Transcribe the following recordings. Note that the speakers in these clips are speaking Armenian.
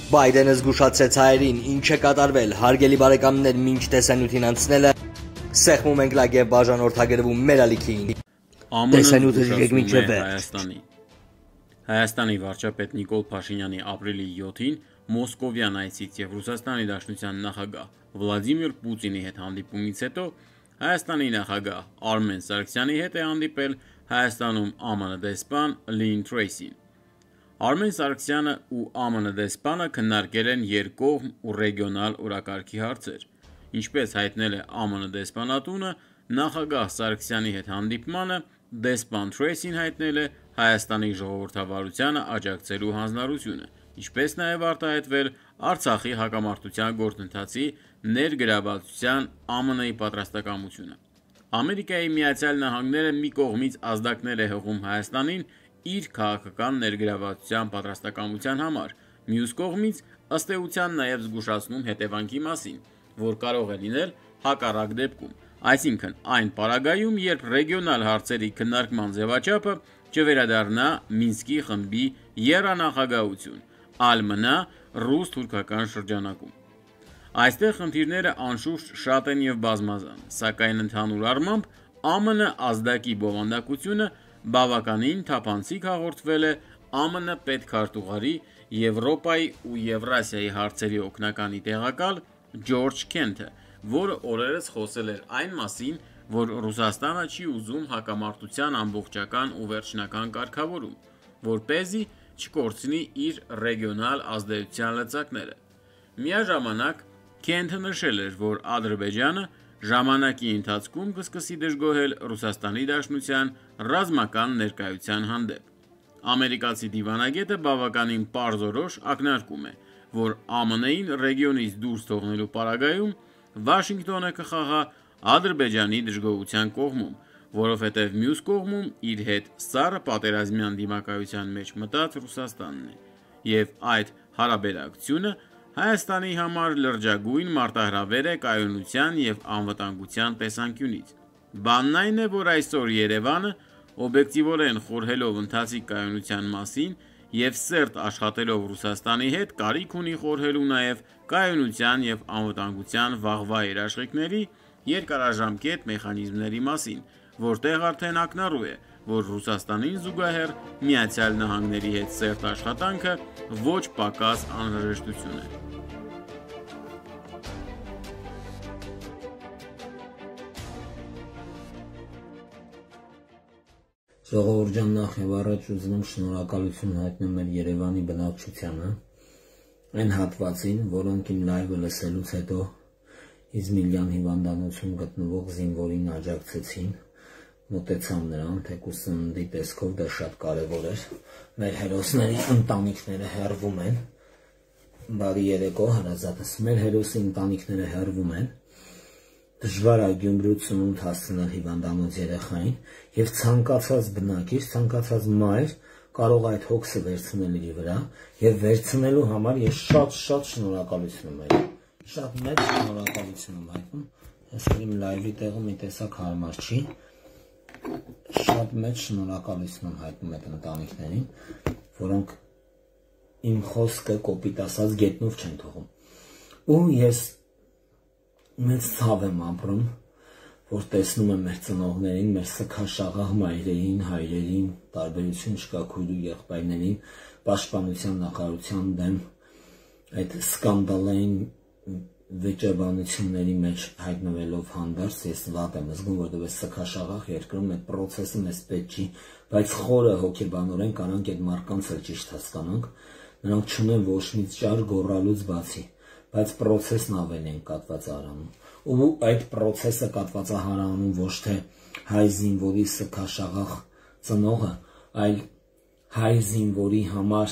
Բայդենը զգուշացրեց հայերին, ինչ է կատարվել, հարգելի բարեկամներ, մինչ տեսանյութին անցնելը, սեղմում ենք լայք եւ բաժանորդագրվում մեր ալիքին։ Տեսանյութը ժիգեք մինչև վերջ։ Հայաստանի վարչապետ Նիկոլ Փաշինյանի ապրիլի 7-ին Մոսկովյան այցից եւ Ռուսաստանի Դաշնության նախագահ Վլադիմիր Պուտինի հետ հանդիպումից հետո Հայաստանի նախագահ Արմեն Սարգսյանի հետ է հանդիպել Հայաստանում ԱՄՆ դեսպան Լին Թրեյսին։ Արմեն Սարգսյանը ու ԱՄՆ դեսպանը քննարկել են երկկողմ ու ռեգիոնալ օրակարգի հարցեր։ Ինչպես հայտնել է ԱՄՆ դեսպանատունը, նախագահ Սարգսյանի հետ հանդիպմանը դեսպան Թրեյսին հայտնել է Հայաստանի ժողովրդավարությանը աջակցելու հանձնարարությունը, ինչպես նաև արտահայտվել Արցախի հակամարտության գործընթացի ներգրավվածության ԱՄՆ-ի պատրաստակամությունը։ Ամերիկայի Միացյալ Նահանգները մի կողմից ազդակներ է հղում Հայաստանին իր քաղաքական ներգրավվածության պատրաստակամության համար, մյուս կողմից ըստ էության նաև զգուշացնում հետևանքի մասին, որ կարող է լինել հակառակ դեպքում, այսինքն այն պարագայում, երբ ռեգիոնալ հարցերի քննարկման ձևաչափը չվերադառնա Մինսկի խմբի եռանախագահություն, այլ մնա ռուս-թուրքական շրջանակում։ Այստեղ խնդիրները անշուշտ շատ են եւ բազմազան, սակայն ընդհանուր առմամբ ԱՄՆ ազդակի բովանդակությունը բավականին թափանցիկ հաղորդվել է ԱՄՆ պետքարտուղարի Եվրոպայի ու Եվրասիայի հարցերի օգնականի տեղակալ Ջորջ Քենթը, որը օրերս խոսել էր այն մասին, որ Ռուսաստանը չի ուզում հակամարտության ամբողջական ու վերջնական կարգավորում, որպեսզի չկորցնի իր ռեգիոնալ ազդեցության լծակները։ Միաժամանակ Քենթը նշել էր, որ Ադրբեջանը ժամանակի ընթացքում կսկսի դժգոհել Ռուսաստանի Դաշնության ռազմական ներկայության հանդեպ։ Ամերիկացի դիվանագետը բավականին պարզորոշ ակնարկում է, որ ԱՄՆ-ին ռեգիոնից դուրս թողնելու պարագայում Վաշինգտոնը կխաղա Ադրբեջանի դժգոհության կողմում, որովհետև մյուս կողմում իր հետ սառը պատերազմյան դիմակայության մեջ մտած Ռուսաստանն է, եւ այդ հարաբերակցությունը Հայաստանի համար լրջագույն մարտահրավեր է կայունության եւ անվտանգության տեսանկյունից։ Բանն այն է, որ այսօր Երևանը օբյեկտիվորեն խորհելով ընթացիկ կայունության մասին եւ սերտ աշխատելով Ռուսաստանի հետ կարիք ունի խորհելու նաեւ կայունության եւ անվտանգության վաղվա երաշխիքների երկարաժամկետ մեխանիզմների մասին, որտեղ արդեն ակնառու է, որ Ռուսաստանին զուգահեռ Միացյալ Նահանգների հետ սերտ աշխատանքը ոչ պակաս անհրաժեշտություն է։ Ժողովուրդ ջան, նախ եւ առաջ ուզում շնորհակալություն հայտնել մեր Երևանի բնակչությանը, այն հատվածին, որոնք իմ լայվը լսելուց հետո Իզմիլյան հիվանդանոցում գտնվող զինվորին աջակցեցին, մոտեցան նրան, թեկուզ սննդի տեսքով դա շատ կարևոր էր։ Մեր հերոսների ընտանիքները հեռվում են, բարի երեկո հարազատս, մեր հերոսի ընտանիքները հեռվում են, դժվար է Գյումրուց սնունդ հասցնել հիվանդանոց երեխային եւ ցանկացած բնակիչ, ցանկացած մայր կարող է այդ հոգսը վերցնել իր վրա եւ վերցնելու համար ես շատ շնորհակալություն եմ հայտնում։ Շատ մեծ շնորհակալություն եմ հայտնում։ Այսօր իմ լայվի տեղը մի տեսակ հարմար չի։ Շատ մեծ շնորհակալություն եմ հայտնում այդ ընտանիքներին, որոնք իմ խոսքը կոպիտ ասած գետնով չեն թողում։ Ու ես մեծ ցավ եմ ապրում, որ տեսնում եմ մեր ծնողներին, մեր սքաշաղախ մայրերին, հայրերին, տարբերություն չկա քույր ու եղբայրներին, պաշտպանության նախարարության դեմ այդ սկանդալային վիճաբանությունների մեջ հայտնվելով հանդարտ ես վատ եմ զգում, որովհետև սքաշաղախ երկրում այդ process-ը մեզ պետք չի, բայց խորը հոգեբանորեն կարանք այդ մարդկանց էլ ճիշտ հասկանանք, նրանք չունեն ոչ մի ճար գոռալուց բացի, բայց process-ն ավելի են կատվածահարանում, ու այդ process-ը կատվածահարանում ոչ թե հայ զինվորի սքաշաղախ ծնողը, այլ հայ զինվորի համար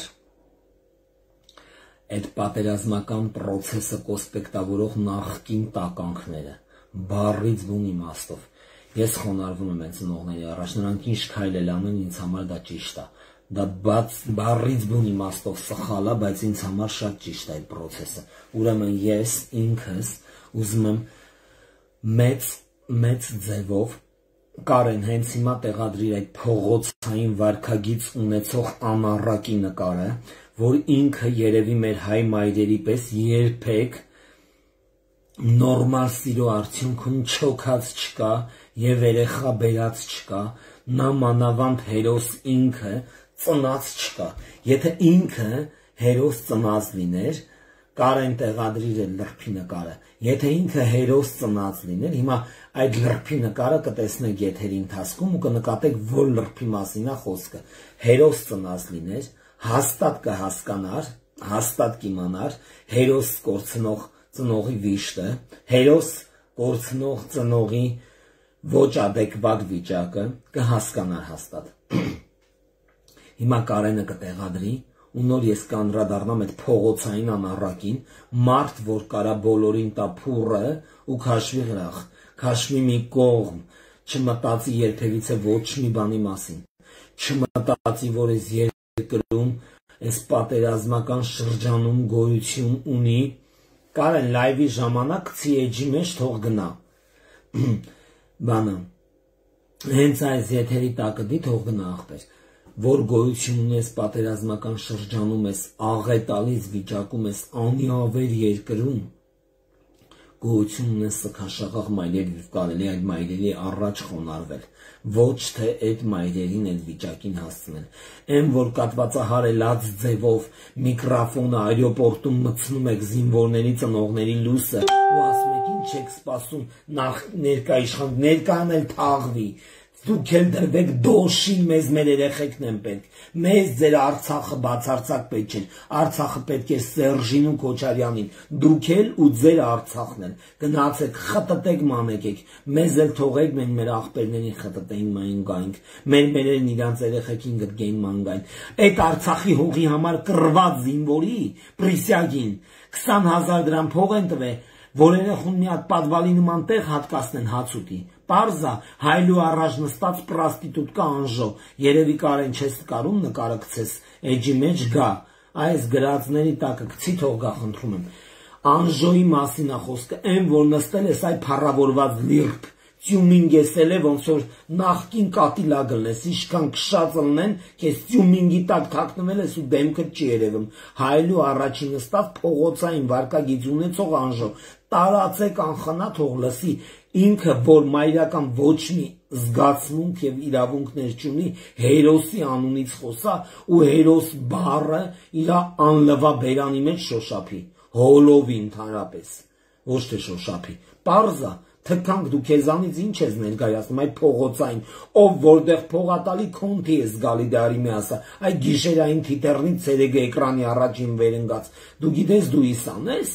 այդ պատերազմական process-ը կոսպեկտավորող նախկին տականքները, բառից բուն իմաստով։ Ես խոնարհվում եմ այդ ծնողների առաջ, նրանք ինչ քայլ էլ անեն, ինձ համար դա ճիշտ է։ Դա բառից բուն իմաստով սխալ է, բայց ինձ համար շատ ճիշտ է այդ process-ը։ Ուրեմն ես ինքս ուզում եմ մեծ ձևով Կարեն հենց հիմա տեղադրիր այդ փողոցային վարքագիծ ունեցող անառակի նկարը, որ ինքը երևի մեր հայ մայրերի պես երբեք նորմալ սիրո արդյունքում չոքած չկա եւ երեխա բերած չկա, նա մանավանդ հերոս ինքը ծնած չկա։ Եթե ինքը հերոս ծնած լիներ, կարեն տեղադրիր էլ լրբի նկարը։ Եթե ինքը հերոս ծնած լիներ, հիմա այդ լրբի նկարը կտեսնեք եթերի ընթացքում ու կնկատեք, որ լրբի մասին է խոսքը։ Հերոս ծնած լիներ, հաստատ կհասկանար, հաստատ կիմանար հերոս կորցնող ծնողի վիշտը, հերոս կորցնող ծնողի ոչ adekvat վիճակը, կհասկանար հաստատ։ Հիմա Կարենը կտեղադրի ու նոր ես կանդրադառնամ այդ փողոցային անառակին, մարդ, որ կարա բոլորին տա փուռը ու քաշվի գրախ, քաշվի մի կողմ, չմտածի երբևիցե ոչ մի բանի մասին, չմտածի, որ այս երկրում, այս պատերազմական շրջանում գոյություն ունի, Կարեն լայվի ժամանակ քցի էջի մեջ թող գնա, բանը, հենց այս եթերի տակդի թող գնա աղբեր, որ գոյություն ունի այս պատերազմական շրջանում, այս աղետալից վիճակում, այս անիավեր երկրում, գոյություն ունի սքաշաղաղ մայրեր, և կարելի այդ մայրերի առաջ խոնարվել, ոչ թե այդ մայրերին այդ վիճակին հասցնել, են որ կատվածահարելած ձևով միկրոֆոնը այրոպորտում մցնում եք զինվորների ծնողների լույսը ու ասում եք ինչ եք սպասում ներկա իշխան, ներկան էլ թաղվի, դուք էլ դրվեք դոշի, մեզ մեր երեխեքն են պետք, մեզ ձեր Արցախը բացարձակ պետք չէ, Արցախը պետք է Սերժին ու Քոչարյանին, դուք էլ ու ձեր Արցախն են, գնացեք, խտտեք մանեկեք, մեզ էլ թողեք մենք մեր աղբերներին խտտեին ման գայինք, մեր մերերն իրանց երեխեքին գրգեին ման գային, այդ Արցախի հողի համար կռված զինվորի պրիսյագին 20,000 դրամ փող են տվել, որ երեխուն մի հատ պատվալի նման տեղ հատկացնեն հաց ուտի, Պարզա հայլու առաջ նստած պրաստիտուտկա անժո, երևի Կարեն չես կարում նկարը գցես, էջի մեջ գա, այս գրածների տակը գցի թող գա խնդրում եմ, անժոյի մասին է խոսքը, են որ նստել ես այ փառավորված լիրբ, Տյումինգ եսել է ոնց որ նախքին կատիլագլն ես, իշքան կշած ըլնեն, կես տյումինգի տակ թակնվել ես ու դեմքդ չի երևում, հայլու առաջին նստած փողոցային վարկագիծ ունեցող անժո, տարածեք անխնա թող լսի, ինքը որ մայրական ոչ մի զգացմունք և իրավունքներ չունի, հերոսի անունից խոսա ու հերոս բառը իր անլվա բերանի մեջ շոշափի, հոլովի ընդհանրապես, ոչ թե շոշափի, պարզա, թքանք դու քեզանից ինչ ես ներկայացնում, այ փողոցային, ով որտեղ փողատալի քոնթի ես գալի դարի մի ասա, այ գիշերային թիթեռնից ցերեգը էկրանի առաջին վերընկած, դու գիտես դու իսան ես,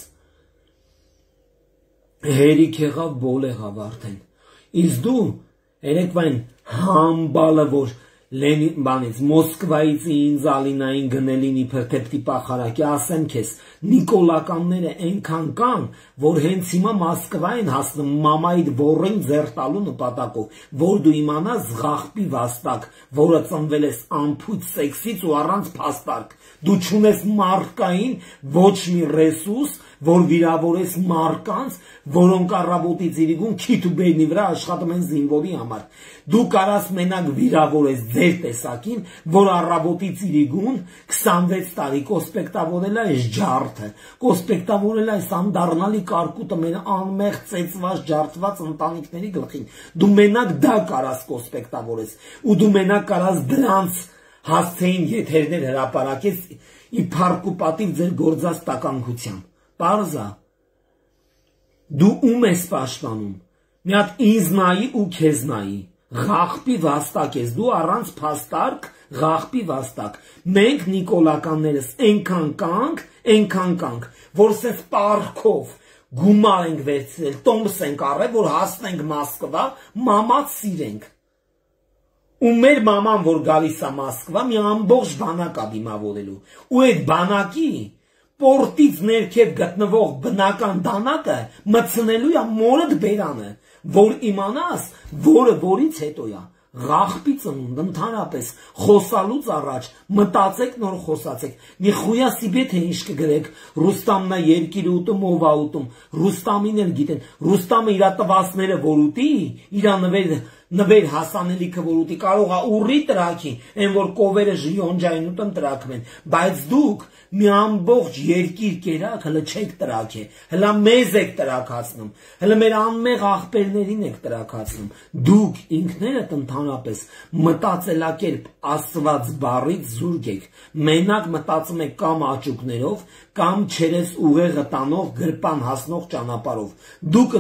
հերիք եղավ բոլ եղավ արդեն, իսկ դու երեկվային համբալը որ բանից Մոսկվայից ինձ Ալինային գնելին իբր թեպտի պախարակի ասեմ քեզ նիկոլականները այնքան կան որ հենց հիմա Մոսկվա են հասնում մամայիդ ոռին ձեռ տալու նպատակով որ դու իմանաս ղախպի վաստակ որը ծնվել ես անփույթ սեքսից ու առանց փաստարկ դու չունես մարկային ոչ մի ռեսուրս որ վիրավորես մարկանց որոնք առավոտից իրիկուն քիթ ու բերնի վրա աշխատում են զինվորի համար դու կարաս մենակ վիրավորես ձեր տեսակին որ առավոտից իրիկուն 26 տարի կոսպեկտավորել այս ջարդը կոսպեկտավորել այս անդառնալի կարկուտը մեր անմեղ ծեծված ջարդված ընտանիքների գլխին դու մենակ դա կարաս կոսպեկտավորես ու դու մենակ կարաս դրանց հասցեին եթերներ հրապարակես ի փառք ու պատիվ ձեր գործած տականքությամբ Պարզա դու ում ես պաշտպանում մի հատ ինձ նայի ու քեզ նայի ղախպի վաստակ ես դու առանց փաստարկ ղախպի վաստակ մենք նիկոլականներս այնքան կանք որ սես պարքով գումար ենք վերցրել տոմս ենք առել որ հասնենք Մոսկվա մամաց սիրենք ու մեր մաման որ գալիս է Մոսկվա մի ամբողջ բանակ է դիմավորելու ու այդ բանակի Պորտից ներքև գտնվող բնական դանակը մցնելու է մորդ բերանը, որ իմանաս, որը որից հետո է, ղախպի ծնունդ ընդհանրապես խոսալուց առաջ մտածեք նոր խոսացեք, մի խույա սիբե թե ինչ կգրեք, Ռուստամնա երկիր ուտում ով է ուտում, Ռուստամին էլ գիտեն, Ռուստամը իր տվասները որ ուտի, իր նվեր հասանելիքը որ ուտի կարող է ուռի տրակի, այն որ կովերը ժիոնջային ուտն տրակվեն, բայց դուք մի ամբողջ երկիր կերակ հլը չեք տրակե, հլա մեզ եք տրակացնում, հլը մեր անմեղ աղբերներին եք տրակացնում, դուք ինքներդ ընդհանրապես մտածելակերպ Աստված բառից զուրկ եք, մենակ մտածում եք կամ աճուկներով, կամ չերես ուղեղը տանող գրպան հասնող ճանապարհով, դուք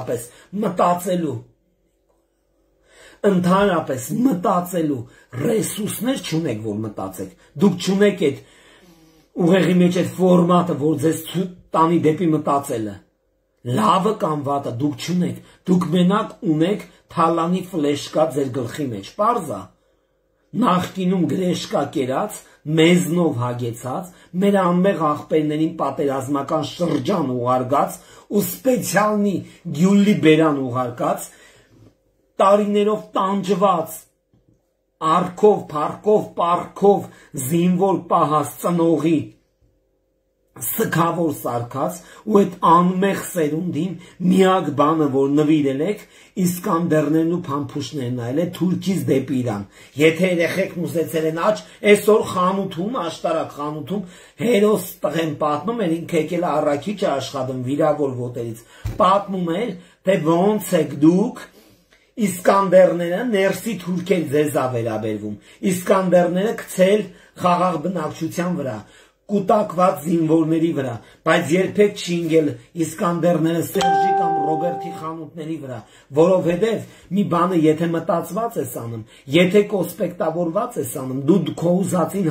ընդհանրապես մտածելու ռեսուրսներ չունեք, որ մտածեք, դուք չունեք այդ ուղեղի մեջ այդ ֆորմատը, որ ձեզ տանի դեպի մտածելը, լավը կամ վատը դուք չունեք, դուք մենակ ունեք թալանի ֆլեշկա ձեր գլխի մեջ, պարզ է, նախկինում գրեշկա կերած, մեզնով հագեցած, մեր անմեղ աղբերներին պատերազմական շրջան ուղարկած ու սպեցիալնի գյուլի բերան ուղարկած, տարիներով տանջված, արքով, փառքով, պարքով, զինվոր պահած ծնողի, սքավոր սարքած ու այդ անմեղ սերունդին միակ բանը, որ նվիրել եք, Իսկանդերներն ու փամփուշտներն այլ է Թուրքից դեպի Իրան։ Եթե երեխեքն ուզեցել են աճ, այսօր խանութում, աշտարակ խանութում հերոս տղեն պատմում էր, ինքը եկել է առաքիչ աշխատում վիրավոր ոտերից, պատմում էր, թե ոնց եք դուք Իսկանդերները ներսի թուրքեր ձեզ ա վերաբերվում, Իսկանդերները գցել խաղաղ բնակչության վրա, կուտակված զինվորների վրա, բայց երբեք չի ընկել Իսկանդերները Սերժի կամ Ռոբերտի խանութների վրա, որովհետև մի բանը եթե մտածված ես անում, եթե կոսպեկտավորված ես անում, դու քո ուզածին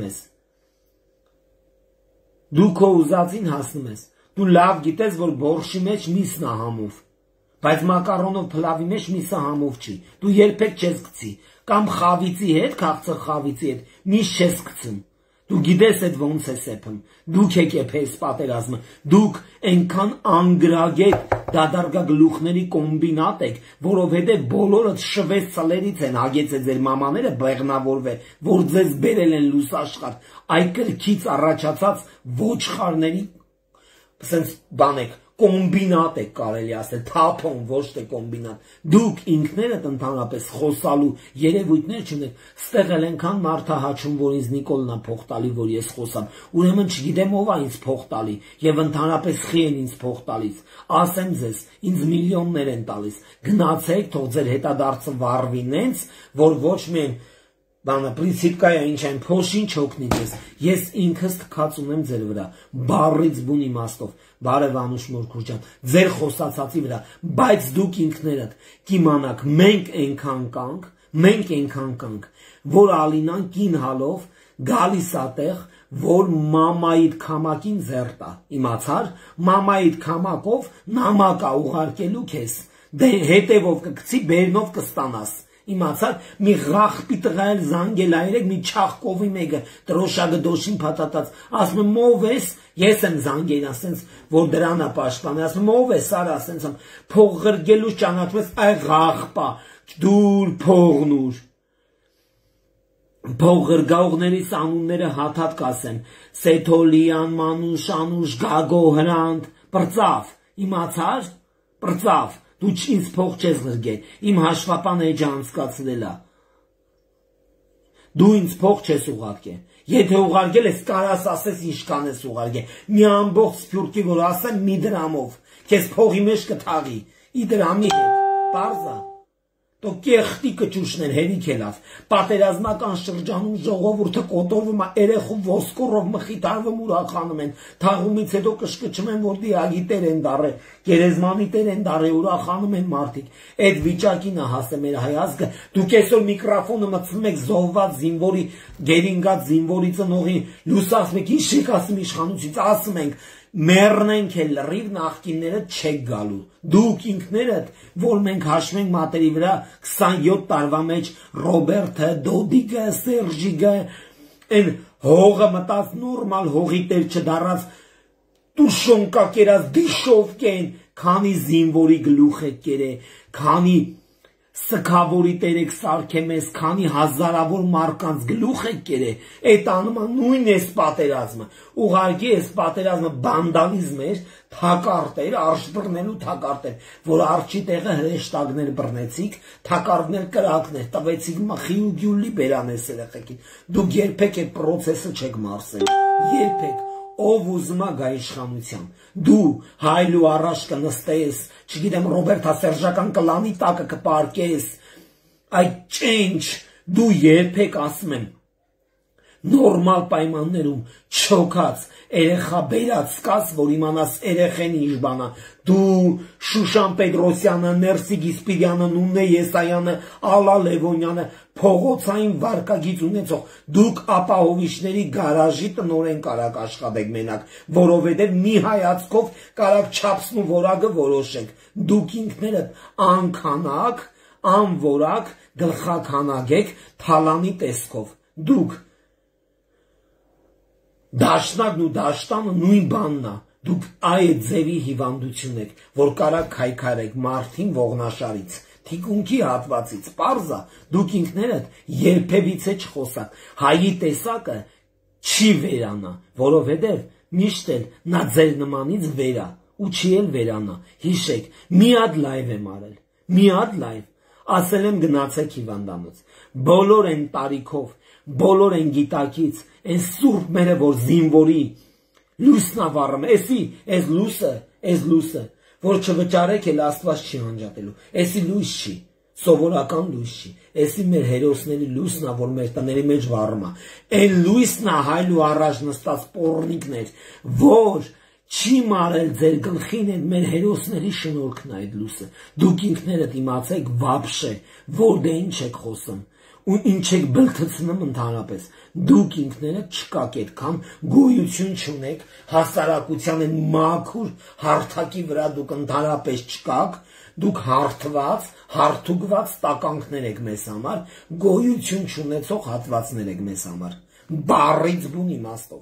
հասնում ես, դու լավ գիտես, որ բորշի մեջ միսն է համով, բայց մակարոնով փլավի մեջ միսը համով չի, դու երբեք չես գցի, կամ խավիցի հետ, քաղցր խավիցի հետ, միս չես գցում, դու գիտես այդ ոնց է սեփն, դուք եք եփես պատերազմը, դուք այնքան անգրագետ դադարգագլուխների կոմբինատ եք, որովհետև բոլորը շվեց ծլերից են հագեցել ձեր մամաները բեղնավորվել, որ ձեզ բերել են լուսաշխար, այ կրքից առաջացած ոչխարների սենց բան եք, կոմբինատ եք կարելի ասել, թափոն, ոչ թե կոմբինատ, դուք ինքներդ ընդհանրապես խոսալու երևույթներ չունեք, ստեղ էլ ենքան մարդահաչում, որ ինձ Նիկոլն է փող տալի, որ ես խոսամ, ուրեմն չգիտեմ ով է ինձ փող տալի, եւ ընդհանրապես խի են ինձ փող տալիս, ասեմ ձեզ, ինձ միլիոններ են տալիս, գնացեք, թող ձեր հետադարձը վառվի նենց, որ ոչ միայն բանը պրինցիպկայա ինչ այն փոշին չօգնի ձեզ, ես ինքս թքած ունեմ ձեր վրա, բառից բուն իմաստով, բարև Անուշ Մորքուր ջան, ձեր խոսացածի վրա, բայց դուք ինքներդ կիմանաք, մենք այնքան կանք, որ Ալինան կին հալով գալիս ատեղ, որ մամայիդ քամակին ձերտա, իմացար, մամայիդ քամակով նամակա ուղարկելու քեզ, դե հետևով կգցի, բերնով կստանաս, իմացար, մի ղախպի տղայել զանգել այրեք, մի չախկովի մեկը, տրոշագը դոշին պատատած, ասում ով ես, ես եմ զանգել, ասենց, որ դրանա պաշտպան, ասում ով ես, արա, ասենց, փող ղրգելու ճանաչում ես, այ ղախպա, դուր փողնուր, փող ղրգաղողներից անունները հաթատ կասեմ, Սեթոլյան, Մանուշ, Անուշ, Գագո, Հրանտ, պրծավ, իմացար, պրծավ, դու ինձ փող չես ղրգել, իմ հաշվապան էջը անցկացրել է, դու ինձ փող չես ուղարկել, եթե ուղարկել ես կարաս ասես ինչքան ես ուղարկել, մի ամբողջ սփյուռքի որ ասեմ մի դրամով, քեզ փողի մեջ կթաղի, ի դրամի հետ, պարզա, դու կեղտի կճուշներ հերիք ելավ, պատերազմական շրջանում ժողովուրդը կոտորվում է, երեխու ոսկորով մխիթարվում ուրախանում են, թաղումից հետո կշկչում են, որ դիագի տեր են դարել, գերեզմանի տեր են դարել, ուրախանում են մարդիկ, այդ վիճակին է հասել մեր հայ ազգը, դուք այսօր միկրոֆոնը մտցնում եք զոհված զինվորի, գերինգած զինվորի ծնողի, լուսացում եք, ինչ եք ասում իշխանությունից, ասում ենք, մեռնենք էլ լրիվ նախկինները չեք գալու, դուք ինքներդ, որ մենք հաշվենք մատերի վրա 27 տարվա մեջ Ռոբերտը, Դոդիկը, Սերժիգը, են հողը մտած նորմալ հողի տեր չդարած, տուշոնկա կերած դիշով կեն, քանի զինվորի գլուխ եք կերե, քանի Սքավորի տերեք սարքեմ ես, քանի հազարավոր մարկանց գլուխ եք կերե, այդ անıma նույն ես պատերազմը, ուղարկի ես պատերազմը բանդալիզմ էր, թակարդ էր, արժ բռնելու թակարդ էր, որ արջի տեղը հրեշտակներ բռնեցիք, թակարդներ կրակներ, տվեցիք մխի ու գյուլի բերանես երեխեքին, դուք երբեք այդ պրոցեսը չեք մարսել, երբեք, ով ուզում է գա իշխանության, դու հայլու առաջ կնստես, չգիտեմ Ռոբերտա Սերժական կլանի տակը կպարկես, այդ ճենչ, դու երբեք ասում եմ, նորմալ պայմաններում չոքած երեխա բերած կաց, որ իմանաս երեխեն ինչ բանա, դու Շուշան Պետրոսյանը, Ներսիկ Իսպիրյանը, Նունե Եսայանը, Ալա Լևոնյանը, փողոցային վարկագիծ ունեցող, դուք ապահովիչների գարաժի տնօրեն կարաք աշխատեք մենակ, որովհետև մի հայացքով կարաք չափսն ու որակը որոշեք, դուք ինքներդ անքանակ, անորակ, գլխաքանակ եք թալանի տեսքով, դուք Դաշնակն ու դաշտանը նույն բանն է, դուք այդ ձևի հիվանդություն եք, որ կարաք քայքարեք մարդին ողնաշարից, թիկունքի հատվածից, պարզա, դուք ինքներդ երբևիցե չխոսաք, հայի տեսակը չի վերանա, որովհետև միշտ էլ նա ձեր նմանից վերա, ու չի էլ վերանա, հիշեք, մի հատ լայվ եմ արել, մի հատ լայվ, ասել եմ գնացեք հիվանդանոց, բոլոր են տարիքով, բոլոր են գիտակից, են սուրբ մերը, որ զինվորի, լույսն ավարում, ես լույսը, որ չվճարեք էլ աստված չի հանջատելու, եսի լույս չի, սովորական լույս չի, եսի մեր հերոսների լույսն է, որ մեր տների մեջ վարում է, են լույսն է հայլու առաջ նստած պորնիկներ, որ չի մարել ձեր գլխին են մեր հերոսների շնորհքն է այդ լույսը, դուք ինքներդ իմացեք վաբշե, որ դե ինչ եք խոսում, ու ինչ եք բլթցնում ընդհանրապես, դուք ինքներդ չկաք այդքան գոյություն չունեք, հասարակության են մաքուր հարթակի վրա դուք ընդհանրապես չկաք, դուք հարթված, հարթուկված տականքներ եք մեզ համար, գոյություն չունեցող հատվածներ եք մեզ համար, բառից բուն իմաստով,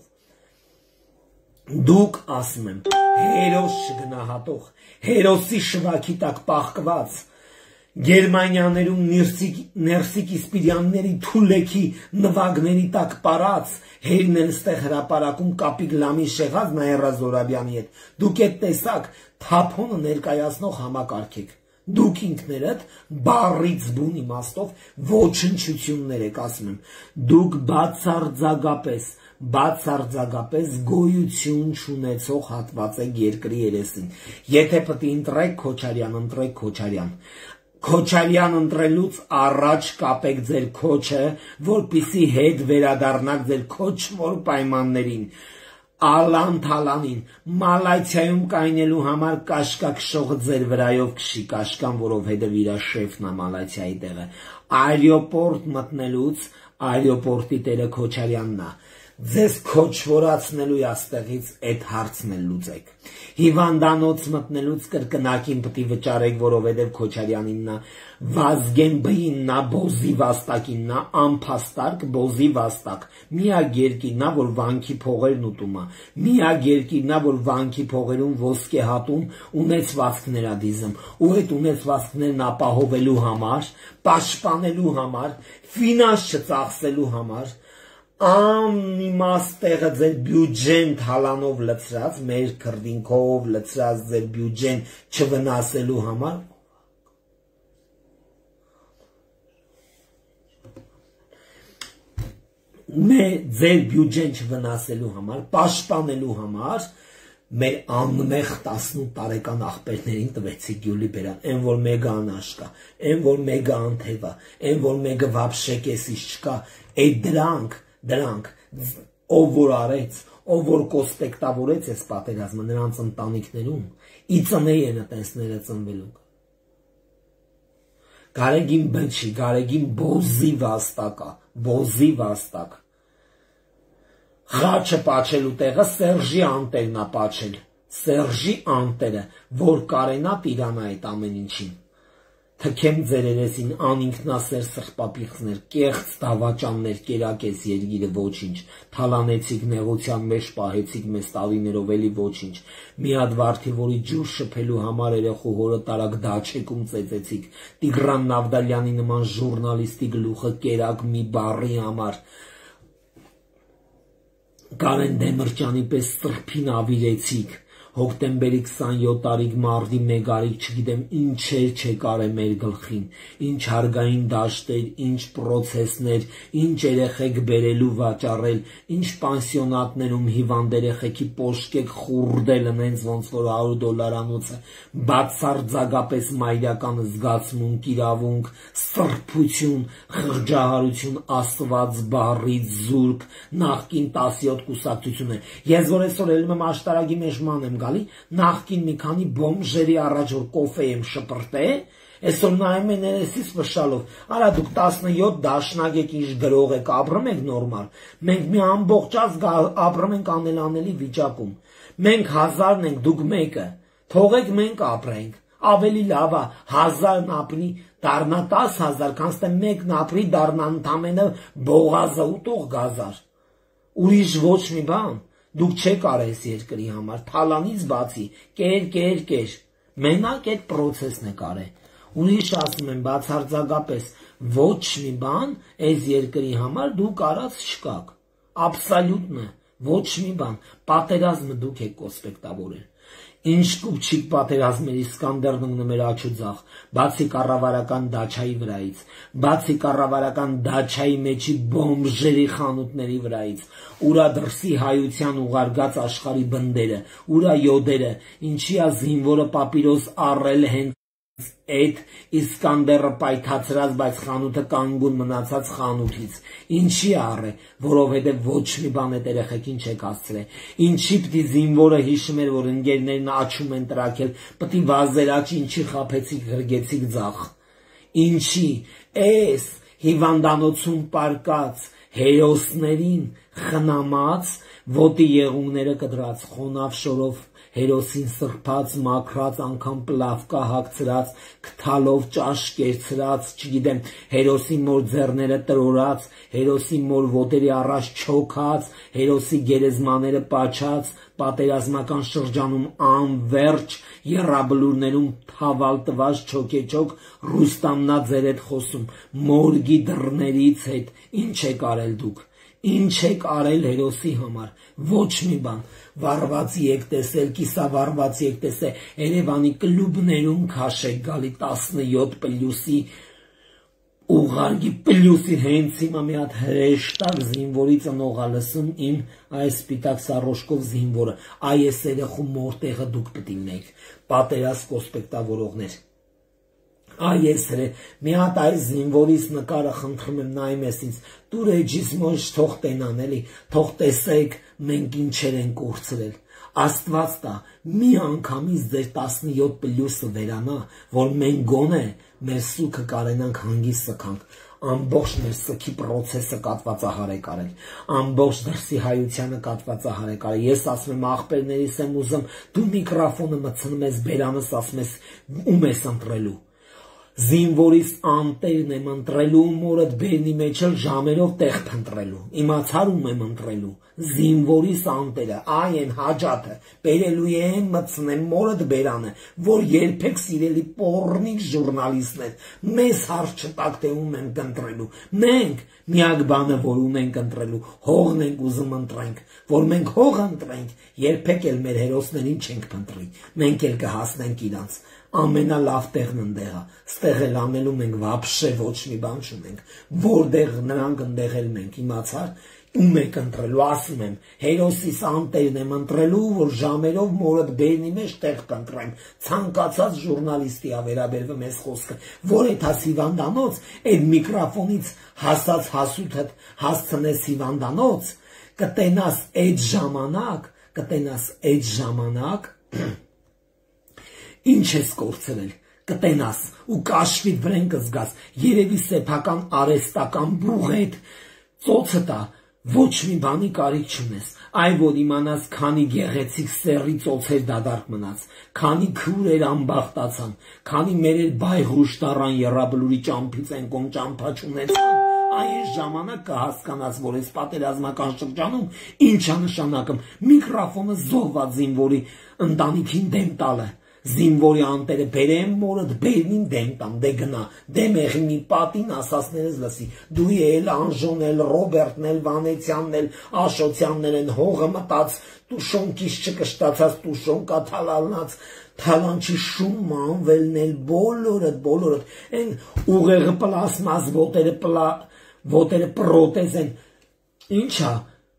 դուք ասում եմ, հերոս չգնահատող, հերոսի շվաքի տակ պահկված, Գերմանիաներում Ներսիկ Իսպիրյանների թուլեքի նվագների տակ պարած, հերն են ստեղ հրապարակում կապիկ լամի շեղած Նաիրա Զորաբյանի հետ, դուք այդ տեսակ թափոնը ներկայացնող համակարգ եք, դուք ինքներդ բառից բուն իմաստով ոչնչություններ եք ասում եմ, դուք բացարձակապես գոյություն չունեցող հատված եք երկրի երեսին, եթե պետք է ընտրեք Քոչարյան, ընտրեք Քոչարյան, Քոչարյան ընտրելուց առաջ կապեք ձեր քոչը, որպեսզի հետ վերադառնաք ձեր քոչվոր պայմաններին, Ալան Թալանին, Մալայցիայում կայնելու համար կաշկակշողը ձեր վրայով քշի կաշկան, որովհետև իր շեֆն է Մալայցիայի տեղը, այրոպորտ մտնելուց, այրոպորտի տերը Քոչարյանն է, ձեզ քոչվորացնելու աստեղից այդ հարցն էլ լուծեք, հիվանդանոց մտնելուց կրկնակին պտի վճարեք, որովհետև Քոչարյանինն է, Վազգեն բինն է, բոզի վաստակինն է, ամփաստարկ բոզի վաստակ, միակ երկիրն է, որ վանքի փողերն ուտում է, միակ երկիրն է, որ վանքի փողերում ոսկե հատում ունեցվածքներ է դիզում, ու այդ ունեցվածքներն ապահովելու համար, պաշտպանելու համար, ֆինանս չծախսելու համար, անիմաստ տեղը ձեր բյուջեն թալանով լցրած, մեր քրդինքով լցրած ձեր բյուջեն չվնասելու համար, ձեր բյուջեն չվնասելու համար, պաշտպանելու համար, մեր անմեղ 18 տարեկան աղբերներին տվեցի գյուլի բերան, են որ մեկը անաշկա, են որ մեկը անթևա, են որ մեկը վաբշե կեսից չկա, դրանք, ով որ արեց, ով որ կոսպեկտավորեց ես պատերազմը նրանց ընտանիքներում, ի ծնե են տեսները ծնվելու։ Գարեգին բնչի, գարեգին բոզի վաստակ, Խաչը պաչելու տեղը Սերժի անտերն է պաչել, Սերժի անտերը, որ կարենա տիրանա այդ ամեն ինչին, թքեմ ձեր երեսին անինքնասեր սրբապիղձներ, կեղծ դավաճաններ, կերակես երգիրը ոչինչ, թալանեցիք նեղության մեջ պահեցիք մեզ տարիներով էլի ոչինչ, մի հատ վարդի, որի ջուր շփելու համար երեխու հորը տարակ դաչեկում ծեծեցիք, Տիգրան Նավդալյանի նման ժուրնալիստի գլուխը կերակ մի բառի համար, Կարեն Դեմիրճյանի պես սրբին ավիրեցիք, հոկտեմբերի 27 տարիք մարտի 1 տարիք չգիտեմ ինչեր չեք արել մեր գլխին, ինչ հարգային դաշտեր, ինչ պրոցեսներ, ինչ երեխեք բերելու վաճառել, ինչ պանսիոնատներում հիվանդ երեխեքի պոշկեք խուրդել նենց ոնց որ $100 բացարձակապես մայրական զգացմունք, իրավունք, սրբություն, խղճահարություն, Աստված բառից զուրկ, նախկին 17 կուսակցություն է։ Ես որ այսօր ելնում եմ աշտարակի մեջ ման եմ գալի, նախկին մի քանի բոմժերի առաջ որ կոֆե եմ շպրտել, այսօր նայում են երեսից վշալով, արա դուք 17 դաշնակ եք ինչ գրող եք, ապրում եք նորմալ, մենք մի ամբողջ ազգ ապրում ենք անելանելի վիճակում, մենք 1000-ն ենք, դուք մեկը, թողեք մենք ապրենք, ավելի լավ է 1000-ն ապրի, դառնա 10,000, քան թե մեկն ապրի, դառնա ընդամենը բողազը ուտող գազար, ուրիշ ոչ մի բան, դուք չեք արես երկրի համար, թալանից բացի, կեր, մենակ այդ պրոցեսն եք արել, ուրիշ ասում եմ բացարձակապես ոչ մի բան այս երկրի համար դուք արած չկաք, աբսոլյուտն է, ոչ մի բան, պատերազմը դուք եք կոսպեկտավորել, ինչ կուպչիկ պատերազմեր Իսկանդերն ունի մեր աչուձախ, բացի կառավարական դաչայի վրայից, բացի կառավարական դաչայի մեջի բոմժերի խանութների վրայից, ուրա դրսի հայության ուղարկած աշխարհի բնդերը, ուրա յոդերը, ինչի է զինվորը պապիրոս առել հենց այդ Իսկանդերը պայթացրած, բայց խանութը կանգուն մնացած խանութից, ինչի առե, որովհետև ոչ մի բան այդ երեխեքին չեք հասցրել, ինչի պիտի զինվորը հիշում էր, որ ընկերներն աչում են տրակել, պիտի վազերաչ ինչի խափեցիք, հրգեցիք ձախ, ինչի, այս հիվանդանոցում պարկած հերոսներին խնամած, ոտի եղունգները կդրած, խոնավ շորով հերոսին սրբած, մաքրած, անգամ պլավկա հագցրած, կթալով ճաշ կերցրած, չգիտեմ, հերոսի մոր ձեռները տրորած, հերոսի մոր ոտերի առաջ չոքած, հերոսի գերեզմաները պաչած, պատերազմական շրջանում անվերջ, եռաբլուրներում թավալ տված չոքեչոք, Ռուստամնա ձեր հետ խոսում, մորգի դռներից հետ, ինչ եք արել դուք, ինչ եք արել հերոսի համար, ոչ մի բան, վարվածի եք տեսել, կիսավարվածի եք տեսել, Երևանի կլուբներում քաշ եք գալի 17+-ի ուղարկի պլյուսի հենց հիմա մի հատ հրեշտակ զինվորի ծնողա լսում իմ այս սպիտակ սառոշկով զինվորը, այս երեխու մորտեղը դուք պիտի նեք, պատերազմ կոսպեկտավորողներ, այս մի հատ այս զինվորից նկարը խնդրում եմ նայում ես ինձ, դուր էջիս մոչ թող տենան էլի, թող տեսեք մենք ինչեր են կորցրել, Աստված տա մի անգամից ձեր 17+-ը վերանա, որ մենք գոնե մեր սուքը կարենանք հանգիստ սքանք, ամբողջ մեր սքի պրոցեսը կատվածահար եք արել, ամբողջ դրսի հայությանը կատվածահար եք արել, ես ասում եմ աղբերներիս եմ ուզում, դու միկրոֆոնը մտցնում ես բերանս ասում ես ում ես ընտրելու, զինվորից անտերն եմ ընտրելու, մորդ բերնի մեջ էլ ժամերով տեղ փնտրելու, իմացար ում եմ ընտրելու, զինվորից անտերը, այ են հաջատը, բերելու եմ մտցնեմ մորդ բերանը, որ երբեք սիրելի պոռնիկ ժուրնալիստներ, մեզ հարց չտակ թե ում ենք ընտրելու, մենք միակ բանը որ ունենք ընտրելու, հողն ենք ուզում ընտրենք, որ մենք հող ընտրենք, երբեք էլ մեր հերոսներին չենք փնտրի, մենք էլ կհասնենք իրանց, ամենալավ տեղն ընդեղա, ստեղ էլ անելու մենք վաբշե ոչ մի բան չունենք, որտեղ նրանք ընդեղ էլ մենք իմացար, ում եք ընտրելու, ասում եմ, հերոսիս անտերն եմ ընտրելու, որ ժամերով մորդ բերնի մեջ տեղ կընտրեմ, ցանկացած ժուրնալիստի ավերաբերվում ես խոսքը, որ էթաս հիվանդանոց, այդ միկրոֆոնից հասած հասութդ հասցնես հիվանդանոց, կտենաս այդ ժամանակ, ինչ ես կորցրել, կտենաս ու կաշվիտ վրեն կզգաս, երևի սեփական արեստական բուղետ, ծոցը տա, Ոչ մի բանի կարիք չունես, այ որ իմանաս քանի գեղեցիկ սեռի ծոցեր դադարք մնաց, քանի քուրեր անբախտացան, քանի մերեր բայղուշ տարան եռաբլուրի ճամփից են կոն ճամփա չունեցան, այն ժամանակ կհասկանաս, որ այս պատերազմական շրջանում ինչ է նշանակում միկրոֆոնը զոհված զինվորի ընտանիքին դեմ տալը, զինվորի անտերը բերեմ մորդ բերնին դեմ տամ, դե գնա, դե մեղնի պատին ասասներս լսի, դու էլ Անժոն էլ Ռոբերտն էլ Վանեցյանն էլ Աշոտյանն են հողը մտած, տուշոնքից չկշտացած տուշոնկա թալալնած, թալանչի շում անվելն էլ բոլորդ, են ուղեղը պլասմաս, ոտերը պրոտեզ են, ինչա,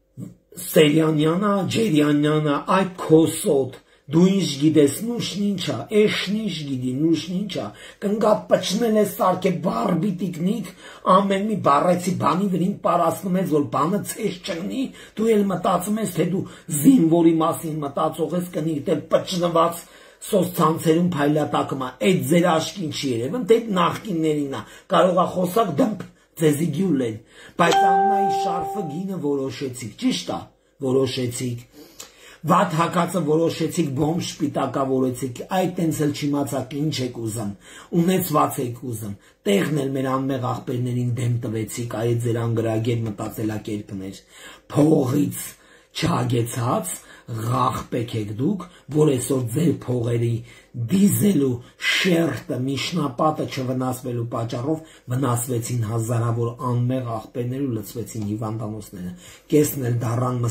Սերյանյանա, Ջերյանյանա, այ քոսոտ, դու ինչ գիտես, նուշն ինչա, էշն ինչ գիտի, նուշն ինչա, կնգա պչնել է սարք է բարբի տիկնիկ, ամեն մի բարեցի բանի վրին պարասնում ես, որ բանը ցես չգնի, դու էլ մտածում ես, թե դու զինվորի մասին մտածող ես կնիկ, թե պչնված սոցցանցերում փայլատակում է, այդ ձեր աշկին չի երևն, թե նախկիններինա, կարող է խոսակ դմփ, ձեզի գյուլ են, բայց Աննայի շարֆը գինը որոշեցիք, ճիշտ է, որոշեցիք, Վատ հակածը որոշեցիք, բոմ շպիտակավորեցիք, այդ տենց էլ չիմացաք ինչ եք ուզում, ունեցված եք ուզում, տեղն էլ մեր անմեղ աղբերներին դեմ տվեցիք, այդ ձեր անգրագեր մտածելակերպներ, փողից չհագեցած, ղախպեք եք դուք, որ այսօր ձեր փողերի դիզելու շերտը, միջնապատը չվնասվելու պատճառով վնասվեցին հազարավոր անմեղ աղբերներ ու լցվեցին հիվանդանոցները, կեսն էլ դառան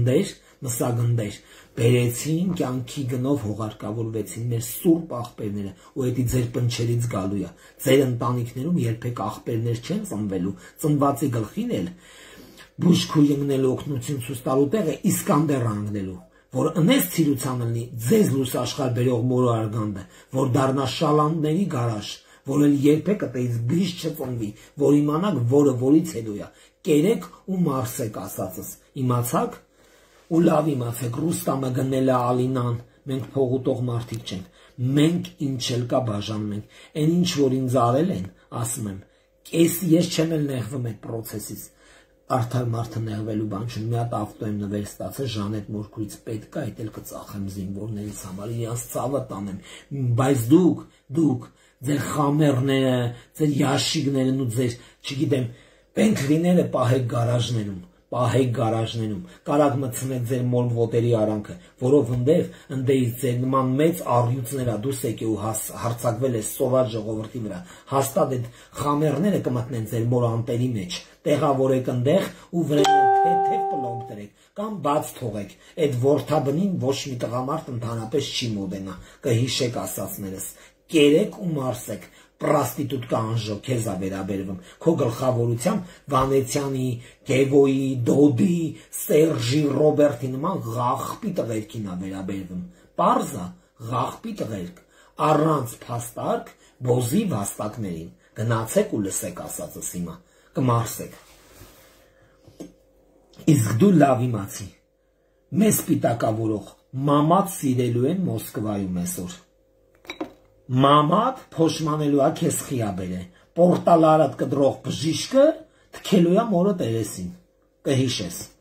մսագնդեր, բերեցին կյանքի գնով հողարկավորվեցին մեր սուրբ աղբերները, ու էդի ձեր պնչերից գալու է, ձեր ընտանիքներում երբեք աղբերներ չեն ծնվելու, ծնվածի գլխին էլ բուժքու յնգնելու օգնություն ցույց տալու տեղը Իսկանդեր անգնելու, որ ընես ցիրուցան լինի ձեզ լույս աշխարհ բերող մորո արգանդը, որ դառնա շալանդների գարաժ, որ էլ երբեք այդպես բիժ չծնվի, որ իմանաք որը որից հետո է, կերեք ու մարսեք ասածս, իմացաք ու լավ իմացեք, Ռուստամը գնել է Ալինան, մենք փողուտող մարդիկ չենք, մենք ինչ էլ կա բաժանում ենք, այն ինչ որ ինձ արել են, ասում եմ, կես ես չեմ էլ նեղվում այդ պրոցեսից, արդար մարդը նեղվելու բան չունի, մի հատ ավտո եմ նվեր ստացել, Ժանետ Մորքուրից պետք է, այդ էլ կծախեմ զինվորներից համար, իրանց ցավը տանեմ, բայց դուք, ձեր խամերները, ձեր յաշիգներն ու ձեր, չգիտեմ, պենքրիները պահեք գարաժներում, կարակ մտցնեք ձեր մոլ ոտերի արանքը, որով ընդեից ձեր նման մեծ առյուծները դուս եք ու հարցակվել է սոված ժողովրդի վրա, հաստատ այդ խամերները կմտնեն ձեր մոր անտերի մեջ, տեղավորեք ընդեղ ու վրան թեթև պլոմբ դրեք, կամ բաց թողեք, այդ որդաբնին ոչ մի տղամարդ ընդհանրապես չի մոդենա, կհիշեք ասածներս, կերեք ու մարսեք, պրաստիտուտկա Անժո քեզ է վերաբերվում, քո գլխավորությամբ Վանեցյանի, Գևոյի, Դոդի, Սերժի, Ռոբերտի նման ղախպի տղերքին է վերաբերվում, պարզա ղախպի տղերք, առանց փաստարկ բոզի վաստակներին, գնացեք ու լսեք ասածս հիմա, կմարսեք, իսկ դու լավ իմացի, մեզ պիտակավորող մամադ սիրելու են Մոսկվայում այսօր, Մամադ փոշմանելու է քեզ խիաբերը, պորտալարդ կդրող բժիշկը թքելու է մորը տերեսին, կհիշես։